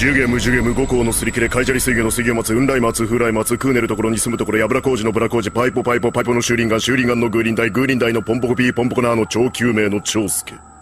ジュゲムジュゲム五行のすり切れカイジャリ水魚の水魚松雲来松風来松クーネルところに住むところやぶら工事のブラ工事パイポのシューリンガンのグーリンダイのポンポコピーポンポコナーの超救命の長介。